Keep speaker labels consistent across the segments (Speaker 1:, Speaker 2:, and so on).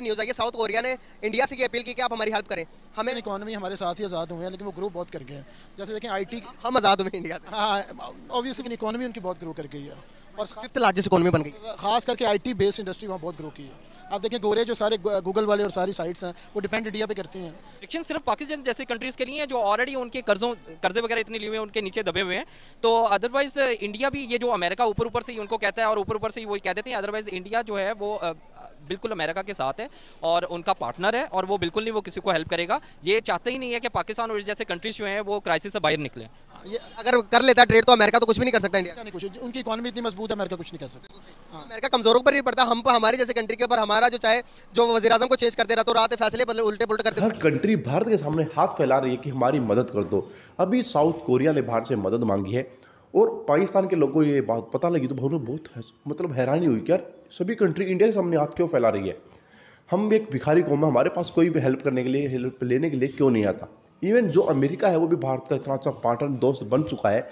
Speaker 1: बड़ी न्यूज़ आई है, south Korea ने इंडिया से ये अपील की कि आप हमारी हेल्प करें। हमें
Speaker 2: इकोनॉमी हमारे साथ ही आज़ाद हुए हैं, लेकिन वो ग्रो बहुत कर गए हैं। जैसे देखें आईटी,
Speaker 1: हम आज़ाद हुए इंडिया से,
Speaker 2: हाँ ऑब्वियसली इकोनॉमी उनकी बहुत ग्रो कर गई है, और
Speaker 1: फिफ्थ लार्जेस्ट इकोनॉमी बन गई।
Speaker 2: खास करके आईटी बेस्ड इंडस्ट्री वहाँ बहुत ग्रो की है। आप देखें गोरे जो सारे गूगल वाले और सारी साइट्स हैं वो डिपेंड इंडिया पे करती हैं।
Speaker 3: रिस्ट्रिक्शन सिर्फ पाकिस्तान जैसे कंट्रीज के लिए हैं जो ऑलरेडी उनके कर्जे वगैरह इतने लिए हुए हैं, उनके नीचे दबे हुए हैं। तो अदरवाइज इंडिया भी, ये जो अमेरिका ऊपर ऊपर से ही उनको कहता है और ऊपर ऊपर से ही वही कह देते हैं, अदरवाइज इंडिया जो है वो बिल्कुल अमेरिका के साथ है और उनका पार्टनर है, और वो बिल्कुल नहीं वो किसी को हेल्प करेगा। ये चाहते ही नहीं है कि पाकिस्तान और इस जैसे कंट्रीज जो हैं वो क्राइसिस से बाहर निकले।
Speaker 2: ये
Speaker 1: अगर कर लेता ट्रेड तो अमेरिका तो कुछ भी नहीं कर सकता इंडिया।
Speaker 2: नहीं, कुछ उनकी इकोनॉमी इतनी मजबूत है, अमेरिका कुछ नहीं कर सकता।
Speaker 1: अमेरिका कमजोरों पर नहीं पड़ता, हम हमारे जैसे कंट्री के ऊपर हमारा जो चाहे जो वज़ीर आज़म को चेंज कर दे रहा तो रात फैसले उल्टे पुल्टे करते।
Speaker 4: हर कंट्री भारत के सामने हाथ फैला रही है कि हमारी मदद कर दो। अभी साउथ कोरिया ने भारत से मदद मांगी है और पाकिस्तान के लोगों को ये बात पता लगी तो उन्हें बहुत हैरानी हुई कि यार सभी कंट्री इंडिया के सामने हाथ क्यों फैला रही है। हम एक भिखारी कौम है, हमारे पास कोई भी हेल्प करने के लिए, हेल्प लेने के लिए क्यों नहीं आता। इवन जो अमेरिका है वो भी भारत का इतना अच्छा पार्टनर दोस्त बन चुका है,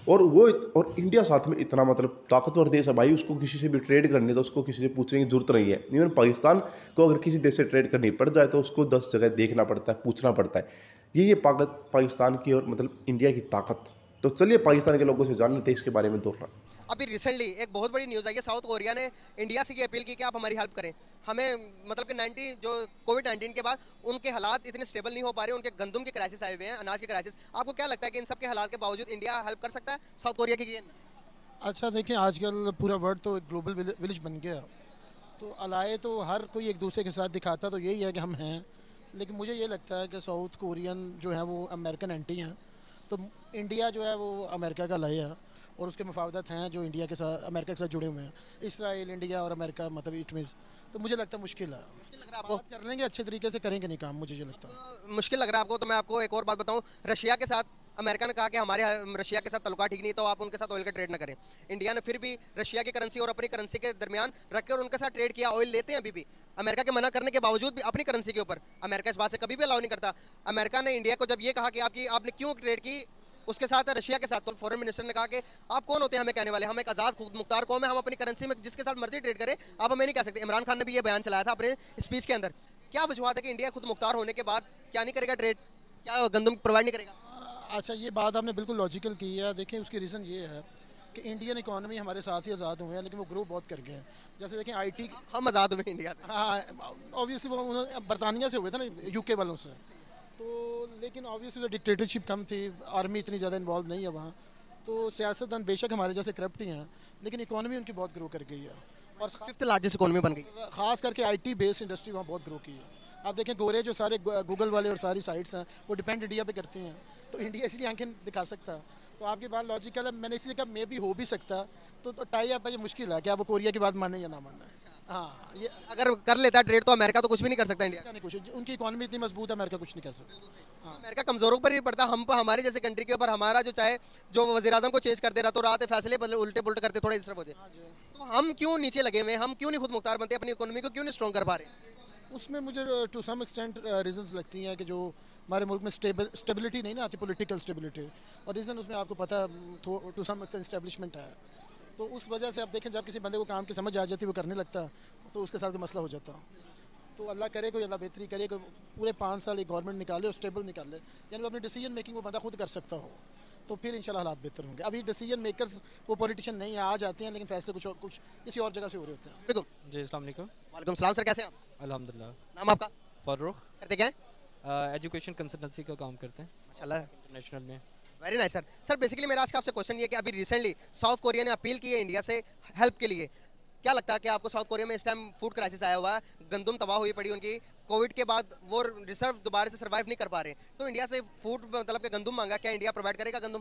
Speaker 4: और इंडिया साथ में इतना ताकतवर देश है भाई, उसको किसी से भी ट्रेड करनी तो उसको किसी से पूछने की जरूरत नहीं है। इवन पाकिस्तान को अगर किसी देश से ट्रेड करनी पड़ जाए तो उसको 10 जगह देखना पड़ता है, पूछना पड़ता है। ये पाकिस्तान की और इंडिया की ताकत। तो चलिए पाकिस्तान के लोगों से जान लेते हैं इसके बारे में दो।
Speaker 1: अभी रिसेंटली एक बहुत बड़ी न्यूज़ आई है, साउथ कोरिया ने इंडिया से ये अपील की कि आप हमारी हेल्प करें। हमें कि 19 जो कोविड-19 के बाद उनके हालात इतने स्टेबल नहीं हो पा रहे, उनके गंदम के क्राइसिस आए हुए हैं, अनाज के क्राइसिस। आपको क्या लगता है कि इन सब के हालात के बावजूद इंडिया हेल्प कर सकता है साउथ कोरिया की?
Speaker 2: अच्छा देखें, आजकल पूरा वर्ल्ड तो एक ग्लोबल विलेज बन गया, तो अलाए तो हर कोई एक दूसरे के साथ दिखाता तो यही है कि हम हैं, लेकिन मुझे ये लगता है कि साउथ कोरियन जो है वो अमेरिकन एंटी हैं, तो इंडिया जो है वो अमेरिका का लाए है, और उसके मुफावदत हैं जो इंडिया के साथ, अमेरिका के साथ जुड़े हुए हैं। इसराइल, इंडिया और अमेरिका इट मीन्स, तो मुझे लगता है मुश्किल है।
Speaker 1: मुश्किल लग रहा है आपको?
Speaker 2: कर लेंगे, अच्छे तरीके से करेंगे नहीं काम, मुझे ये लगता है।
Speaker 1: मुश्किल लग रहा है आपको? तो मैं आपको एक और बात बताऊं, रशिया के साथ अमेरिका ने कहा कि हमारे रशिया के साथ तल्लुका ठीक नहीं, तो आप उनके साथ ऑयल का ट्रेड ना करें। इंडिया ने फिर भी रशिया की करेंसी और अपनी करेंसी के दरमियान रख कर उनके साथ ट्रेड किया, ऑयल लेते हैं अभी भी। अमेरिका के मना करने के बावजूद भी अपनी करेंसी के ऊपर अमेरिका इस बात से कभी भी अलाउ नहीं करता। अमेरिका ने इंडिया को जब ये कहा कि आपने क्यों ट्रेड की उसके साथ, रशिया के साथ, तो फॉरेन मिनिस्टर ने कहा कि आप कौन होते हैं हमें कहने वाले, हम एक आज़ाद खुद मुख्तार कौम है, हम अपनी करेंसी में जिसके साथ मर्जी ट्रेड करें, आप हमें नहीं कह सकते। इमरान खान ने भी ये बयान चलाया था अपने स्पीच के अंदर। क्या वजूहत है कि इंडिया खुद मुख्तार होने के बाद क्या नहीं करेगा ट्रेड, क्या गंदम प्रोवाइड नहीं करेगा?
Speaker 2: अच्छा, ये बात आपने बिल्कुल लॉजिकल की है। देखिए उसकी रीज़न ये है कि इंडियन इकोनॉमी हमारे साथ ही आज़ाद हुए हैं, लेकिन वो ग्रो बहुत कर गए हैं। जैसे देखें आईटी,
Speaker 1: हम आज़ाद हुए इंडिया से,
Speaker 2: हाँ ऑब्वियसली वो उन्होंने बरतानिया से हुए थे ना, यूके वालों से, तो लेकिन ऑब्वियसली डिक्टेटरशिप कम थी, आर्मी इतनी ज़्यादा इन्वॉल्व नहीं है वहाँ, तो सियासतदान बेशक हमारे जैसे करप्ट ही हैं, लेकिन इकोनॉमी उनकी बहुत ग्रो कर गई है, और
Speaker 1: फिफ्थ लार्जेस्ट इकोनॉमी बन गई।
Speaker 2: ख़ास करके आईटी बेस्ड इंडस्ट्री वहाँ बहुत ग्रो की है। आप देखें गोरे जो सारे गूगल वाले और सारी साइट्स हैं वो डिपेंड इंडिया पे करती हैं, तो इंडिया इसलिए आंखें दिखा सकता है। तो आपकी बात लॉजिकल है, मैंने इसलिए कहा मे भी हो भी सकता, तो टाई अप है, ये मुश्किल है कि आप वो कोरिया की बात माने या ना माने। हाँ, ये
Speaker 1: अगर कर लेता ट्रेड तो अमेरिका तो कुछ भी नहीं कर सकता इंडिया।
Speaker 2: नहीं, कुछ उनकी इकोनॉमी इतनी मजबूत है, अमेरिका कुछ नहीं कर सकता।
Speaker 1: अमेरिका कमजोरों पर नहीं पड़ता, हम हमारे जैसे कंट्री के ऊपर हमारा जो चाहे जो वज़ीर आज़म को चेंज कर दे रहा तो रात फैसले उल्टे पुल्टे करते थोड़ा डिस्टर्ब हो जाए। तो हम क्यों नीचे लगे हुए, हम क्यों नहीं खुद मुख्तार बनते, अपनी इकोनॉमी को क्यों नहीं स्ट्रॉन्ग कर पा रहे?
Speaker 2: उसमें मुझे टू सम एक्सटेंट रीजंस लगती हैं कि जो हमारे मुल्क में स्टेबिलिटी नहीं ना आती, पॉलिटिकल स्टेबिलिटी, और रीज़न उसमें आपको पता टू सम एक्सटेंट एस्टेब्लिशमेंट है, तो उस वजह से आप देखें जब किसी बंदे को काम की समझ आ जाती है, वो करने लगता है, तो उसके साथ कोई मसला हो जाता। तो अल्लाह करे, कोई अल्लाह बेहतरी करे, कोई पूरे 5 साल एक गवर्नमेंट निकाले और स्टेबल निकाले, यानी वो अपनी डिसीजन मेकिंग वो बंदा खुद कर सकता हो, तो फिर इंशाल्लाह हालात बेहतर होंगे। अभी डिसीजन मेकर्स वो पॉलिटिशियन नहीं है, आ जाते हैं लेकिन फैसले कुछ किसी और जगह से हो रहे होते हैं।
Speaker 3: जी अस्सलाम वालेकुम।
Speaker 1: वालेकुम सलाम सर, कैसे हैं आप?
Speaker 3: अल्हम्दुलिल्लाह।
Speaker 1: नाम आपका?
Speaker 3: फर्रुख।
Speaker 1: करते क्या हैं?
Speaker 3: एजुकेशन कंसल्टेंसी का काम करते हैं
Speaker 1: माशाल्लाह,
Speaker 3: इंटरनेशनल में।
Speaker 1: Very nice sir. Sir basically मेरा आज का आपसे क्वेश्चन ये है कि अभी रिसेंटली साउथ कोरिया ने अपील की है इंडिया से हेल्प के लिए। क्या लगता है कि आपको साउथ कोरिया में इस टाइम फूड क्राइसिस आया हुआ है, गंदम तबाह हुई पड़ी उनकी, कोविड के बाद वो रिजर्व दोबारा से सर्वाइव नहीं कर पा रहे, तो इंडिया से फूड के गंदम मांगा, क्या इंडिया प्रोवाइड करेगा गंदम?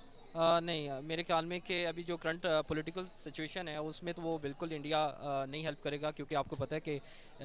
Speaker 3: नहीं, मेरे ख्याल में कि अभी जो करंट पॉलिटिकल सिचुएशन है उसमें तो वो बिल्कुल इंडिया नहीं हेल्प करेगा, क्योंकि आपको पता है कि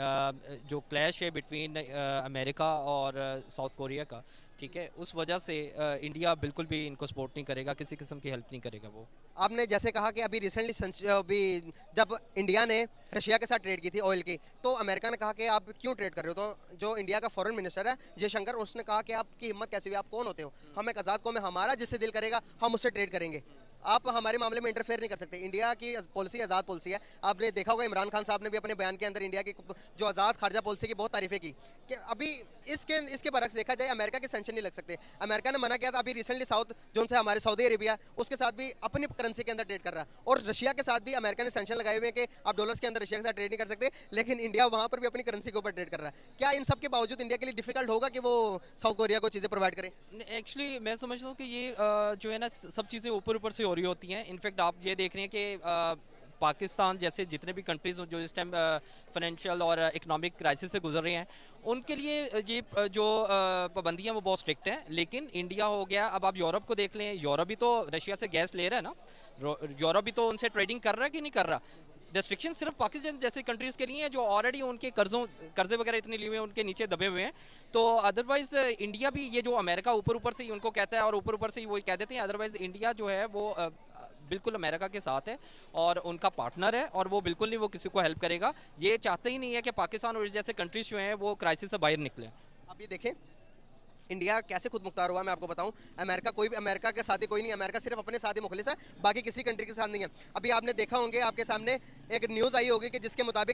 Speaker 3: जो क्लैश है बिटवीन अमेरिका और साउथ कोरिया का, ठीक है, उस वजह से इंडिया बिल्कुल भी इनको सपोर्ट नहीं करेगा, किसी किस्म की हेल्प नहीं करेगा वो।
Speaker 1: आपने जैसे कहा कि अभी रिसेंटली अभी जब इंडिया ने रशिया के साथ ट्रेड की थी ऑयल की, तो अमेरिका ने कहा कि आप क्यों ट्रेड कर रहे हो, तो जो इंडिया का फॉरेन मिनिस्टर है जयशंकर, उसने कहा कि आपकी हिम्मत कैसी हुई, आप कौन होते हो, हम एक आज़ाद कौम है, हमारा जिससे दिल करेगा हम उससे ट्रेड करेंगे। आप हमारे मामले में इंटरफेयर नहीं कर सकते। इंडिया की पॉलिसी आज़ाद पॉलिसी है। आपने देखा होगा इमरान खान साहब ने भी अपने बयान के अंदर इंडिया की जो आज़ाद खारजा पॉलिसी की बहुत तारीफें की कि अभी इसके बरक्स देखा जाए अमेरिका के सेंक्शन नहीं लग सकते। अमेरिका ने मना किया था, अभी रिसेंटली साउथ जोन से हमारे सऊदी अरेबिया उसके साथ भी अपनी करेंसी के अंदर ट्रेड कर रहा है, और रशिया के साथ भी अमेरिका ने सेंक्शन लगाए हुए हैं कि आप डॉलर्स के अंदर रशिया के साथ ट्रेड नहीं कर सकते, लेकिन इंडिया वहाँ पर भी अपनी करेंसी के ऊपर ट्रेड कर रहा है। क्या इन सब के बावजूद इंडिया के लिए डिफिकल्ट होगा कि वो साउथ कोरिया को चीज़ें प्रोवाइड करें?
Speaker 3: एक्चुअली मैं समझता हूँ कि ये जो है ना सब चीज़ें ऊपर ऊपर से हो रही होती हैं। इनफैक्ट आप ये देख रहे हैं कि पाकिस्तान जैसे जितने भी कंट्रीज जो इस टाइम फाइनेंशियल और इकोनॉमिक क्राइसिस से गुजर रहे हैं, उनके लिए ये जो पाबंदियाँ वो बहुत स्ट्रिक्ट हैं। लेकिन इंडिया हो गया, अब आप यूरोप को देख लें, यूरोप भी तो रशिया से गैस ले रहा है ना, यूरोप भी तो उनसे ट्रेडिंग कर रहा है कि नहीं कर रहा। रेस्ट्रिक्शन सिर्फ पाकिस्तान जैसे कंट्रीज़ के लिए हैं जो ऑलरेडी उनके कर्जे वगैरह इतने लिए हुए हैं, उनके नीचे दबे हुए हैं। तो अदरवाइज़ इंडिया भी ये जो अमेरिका ऊपर ऊपर से ही उनको कहता है और ऊपर ऊपर से ही वो कह देते हैं, अदरवाइज़ इंडिया जो है वो बिल्कुल अमेरिका के साथ है और उनका पार्टनर है, और वो बिल्कुल नहीं वो किसी को हेल्प करेगा। ये चाहते ही नहीं है कि पाकिस्तान और इस जैसे कंट्रीज जो हैं वो क्राइसिस से बाहर निकलें।
Speaker 1: अब ये देखें इंडिया कैसे खुद मुख्तार हुआ, मैं आपको बताऊं। अमेरिका के साथ ही कोई नहीं, अमेरिका सिर्फ अपने साथ ही मुखलिस है, बाकी किसी कंट्री के साथ नहीं है। अभी आपने देखा होंगे, आपके सामने एक न्यूज़ आई होगी कि जिसके मुताबिक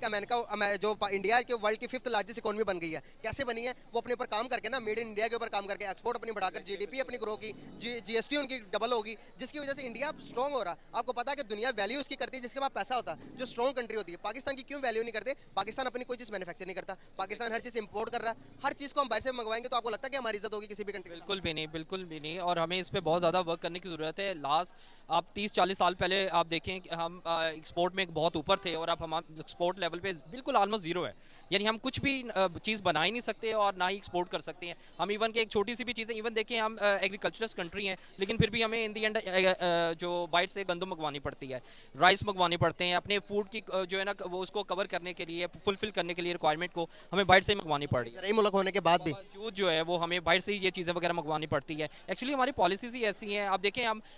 Speaker 1: इंडिया के वर्ल्ड की 5th लार्जेस्ट इकोनॉमी बन गई है। कैसे बनी है? वो अपने ऊपर काम करके ना, मेड इन इंडिया के ऊपर काम करके, एक्सपोर्ट अपनी बढ़ाकर, जीडीपी अपनी ग्रो की, जीएसटी उनकी डबल होगी, जिसकी वजह से इंडिया स्ट्रॉन्ग हो रहा। आपको पता है कि दुनिया वैल्यू उसकी करती है जिसके पास पैसा होता है, जो स्ट्रॉन्ग कंट्री होती है। पाकिस्तान की क्यों वैल्यू नहीं करते? पाकिस्तान अपनी कोई चीज़ मैन्युफैक्चर नहीं करता, पाकिस्तान हर चीज़ इंपोर्ट कर रहा है। हर चीज़ को हम बाहर से मंगवाएंगे तो आपको लगता है कि हमारी इज्जत होगी किसी भी कंट्री में?
Speaker 3: बिल्कुल भी नहीं, बिल्कुल भी नहीं। और हमें इस पे बहुत ज़्यादा वर्क करने की ज़रूरत है। लास्ट आप 30-40 साल पहले आप देखें कि हम एक्सपोर्ट में बहुत ऊपर थे, और अब हम एक्सपोर्ट लेवल पे बिल्कुल ऑलमोस्ट ज़ीरो है। यानी हम कुछ भी चीज़ बना ही नहीं सकते और ना ही एक्सपोर्ट कर सकते हैं। हम इवन कि एक छोटी सी भी चीज़ें, इवन देखें हम एग्रीकल्चरस कंट्री हैं, लेकिन फिर भी हमें इन दी एंड जो बाइट से गंदम मंगवानी पड़ती है, राइस मंगवाने पड़ते हैं, अपने फूड की जो है ना वो उसको कवर करने के लिए, फुलफिल करने के लिए रिक्वायरमेंट को हमें बाइट से ही मंगवानी पड़ रही है।
Speaker 1: ज़राई मुल्क होने के बाद भी
Speaker 3: बावजूद जो है वो हमें बाहर से ही ये चीज़ें वगैरह मंगवानी पड़ती है। एक्चुअली हमारी पॉलिसीज़ ही ऐसी हैं। आप देखें हम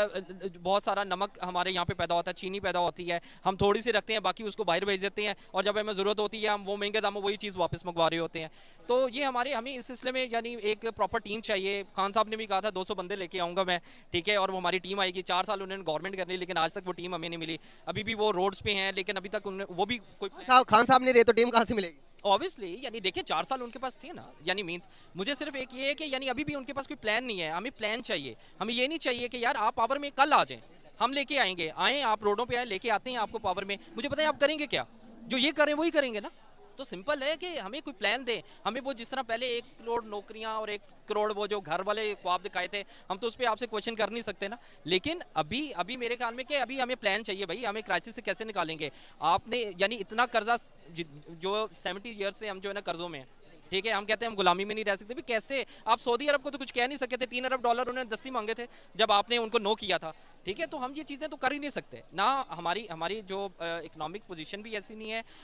Speaker 3: बहुत सारा नमक हमारे यहाँ पे पैदा होता है, चीनी पैदा होती है, हम थोड़ी सी रखते हैं, बाकी उसको बाहर भेज देते हैं, और जब हमें ज़रूरत होती है हम वो महंगे दामों वही चीज़ वापस मंगवा रहे होते हैं। तो ये हमें इस सिलसिले में यानी एक प्रॉपर टीम चाहिए। खान साहब ने भी कहा था 200 बंदे लेके आऊँगा मैं, ठीक है, और वो हमारी टीम आएगी। 4 साल उन्होंने गवर्नमेंट करनी, लेकिन आज तक वो टीम हमें नहीं मिली। अभी भी वो रोड्स पे हैं, लेकिन अभी तक वो भी कोई
Speaker 1: खान साहब नहीं रहे तो टीम कहाँ से मिलेगी?
Speaker 3: ऑब्वियसली यानी देखिए 4 साल उनके पास थे ना, यानी मीन्स मुझे सिर्फ एक ये है कि यानी अभी भी उनके पास कोई प्लान नहीं है। हमें प्लान चाहिए। हमें ये नहीं चाहिए कि यार आप पावर में कल आ जाएं, हम लेके आएंगे, आए आप रोडों पे आए, लेके आते हैं आपको पावर में, मुझे पता है आप करेंगे क्या, जो ये करें वही करेंगे ना। तो सिंपल है कि हमें कोई प्लान दें। हमें वो जिस तरह पहले 1 करोड़ नौकरियां और 1 करोड़ वो जो घर वाले ख्वाब दिखाए थे, हम तो उस पर आपसे क्वेश्चन कर नहीं सकते ना। लेकिन अभी मेरे ख्याल में कि अभी हमें प्लान चाहिए भाई, हमें क्राइसिस से कैसे निकालेंगे। आपने यानी इतना कर्जा जो 70 ईयर्स से हम जो है ना कर्जों में, ठीक है, हम कहते हैं हम गुलामी में नहीं रह सकते भी। कैसे आप सऊदी अरब को तो कुछ कह नहीं सकते थे, $3 अरब उन्होंने दस्ती मांगे थे जब आपने उनको नो किया था, ठीक है। तो हम ये चीज़ें तो कर ही नहीं सकते ना। हमारी जो इकोनॉमिक पोजीशन भी ऐसी नहीं है।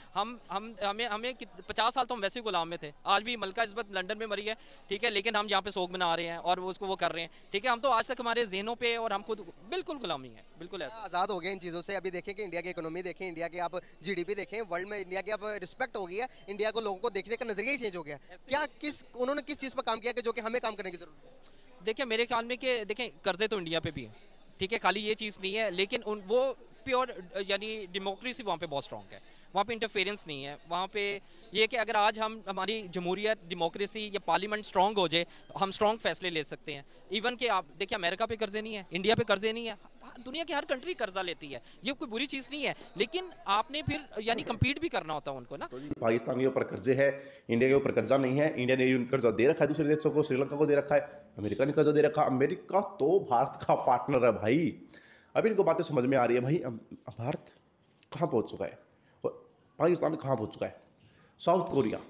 Speaker 3: हमें 50 साल तो हम वैसे ही गुलाम में थे। आज भी मलका इज़्ज़त लंदन में मरी है, ठीक है, लेकिन हम यहाँ पे सोग मना रहे हैं और उसको वो कर रहे हैं, ठीक है। हम तो आज तक हमारे जहनों पे और हम खुद बिल्कुल गुलामी है, बिल्कुल ऐसा।
Speaker 1: आज़ाद हो गए इन चीज़ों से। अभी देखें कि इंडिया की इकोनॉमी देखें, इंडिया की आप जीडीपी देखें, वर्ल्ड में इंडिया की अब रिस्पेक्ट हो गई है। इंडिया को लोगों को देखने का नजरिया ही चेंज हो गया। क्या उन्होंने किस चीज़ पर काम किया कि जो कि हमें काम करने की जरूरत है?
Speaker 3: देखिए मेरे ख्याल में कि देखें कर्जे तो इंडिया पे भी है, ठीक है, खाली ये चीज़ नहीं है, लेकिन वो प्योर यानी डेमोक्रेसी वहाँ पे बहुत स्ट्रॉन्ग है। वहाँ पे इंटरफेरेंस नहीं है। वहाँ पे ये कि अगर आज हमारी जमहूरियत, डेमोक्रेसी या पार्लियामेंट स्ट्रॉन्ग हो जाए, हम स्ट्रॉन्ग फैसले ले सकते हैं। इवन कि आप देखिए अमेरिका पे कर्जे नहीं है, इंडिया पे कर्जे नहीं है, दुनिया की हर कंट्री कर्जा लेती है, ये कोई बुरी चीज़ नहीं है। लेकिन आपने फिर यानी कम्पीट भी करना होता है उनको ना।
Speaker 4: तो पाकिस्तान के ऊपर कर्जे है, इंडिया के ऊपर कर्जा नहीं है। इंडिया ने कर्जा दे रखा है दूसरे देशों को, श्रीलंका को दे रखा है, अमेरिका ने कर्जा दे रखा। अमेरिका तो भारत का पार्टनर है भाई। अभी इनको बातें समझ में आ रही है भाई, भारत कहाँ पहुँच चुका है और पाकिस्तान कहाँ पहुँच चुका है। साउथ कोरिया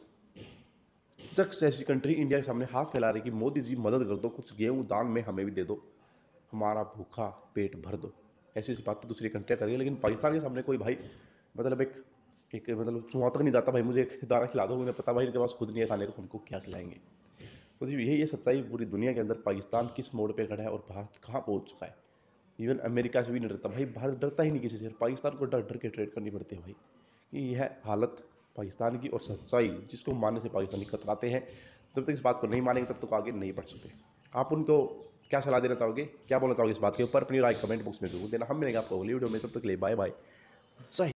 Speaker 4: तक ऐसी कंट्री इंडिया के सामने हाथ फैला रही कि मोदी जी मदद कर दो, कुछ गेहूँ दान में हमें भी दे दो, हमारा भूखा पेट भर दो। ऐसी बातें दूसरी कंट्रियाँ कर रही है, लेकिन पाकिस्तान के सामने कोई भाई मतलब एक मतलब चुहा तक नहीं जाता भाई, मुझे एक दाना खिला दो, उन्हें पता भाई इनके पास खुद नहीं है खाने को, उनको क्या खिलाएंगे। तो जी यही सच्चाई पूरी दुनिया के अंदर, पाकिस्तान किस मोड़ पे खड़ा है और भारत कहाँ पहुँच चुका है। इवन अमेरिका से भी नहीं डरता भाई, भारत डरता ही नहीं किसी से, पाकिस्तान को डर डर के ट्रेड करनी पड़ती है भाई। ये है हालत पाकिस्तान की और सच्चाई जिसको मानने से पाकिस्तानी कतराते हैं। जब तक इस बात को नहीं मानेंगे तब तक आगे नहीं बढ़ सकते। आप उनको क्या सलाह देना चाहोगे, क्या बोलना चाहोगे इस बात के ऊपर? अपनी राय कमेंट बॉक्स में जरूर देना। हम मिलेंगे आपको अगली वीडियो में, तब तक के लिए बाय बाय, जय